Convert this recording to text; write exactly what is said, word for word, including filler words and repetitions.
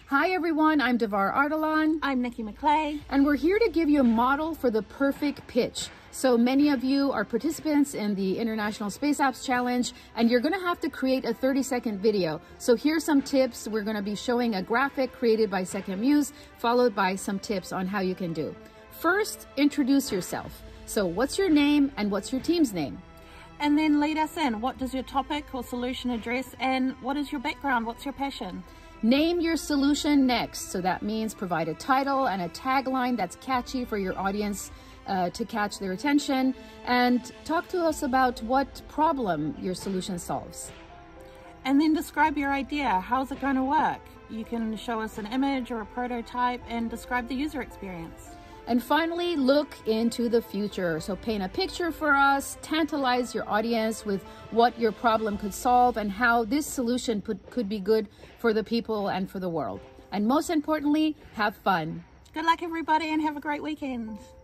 Hi everyone, I'm Devar Ardalan. I'm Nikki McClay. And we're here to give you a model for the perfect pitch. So many of you are participants in the International Space Apps Challenge, and you're gonna have to create a thirty second video. So here's some tips. We're gonna be showing a graphic created by Second Muse, followed by some tips on how you can do. First, introduce yourself. So what's your name and what's your team's name? And then lead us in. What does your topic or solution address, and what is your background? What's your passion? Name your solution next. So that means provide a title and a tagline that's catchy for your audience uh, to catch their attention, and talk to us about what problem your solution solves. And then describe your idea. How's it going to work? You can show us an image or a prototype and describe the user experience. And finally, look into the future. So paint a picture for us, tantalize your audience with what your problem could solve and how this solution could, could be good for the people and for the world. And most importantly, have fun. Good luck everybody and have a great weekend.